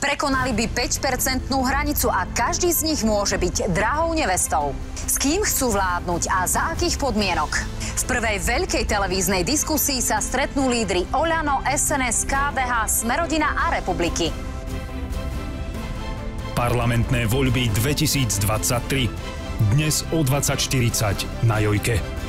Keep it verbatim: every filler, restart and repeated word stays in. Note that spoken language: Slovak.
Prekonali by päťpercentnú hranicu a každý z nich môže byť drahou nevestou. S kým chcú vládnuť a za akých podmienok? V prvej veľkej televíznej diskusii sa stretnú lídri Oľano, es en es, ká dé há, Smer-rodina a Republiky. Parlamentné voľby dvetisícdvadsaťtri. Dnes o dvadsať štyridsať na Jojke.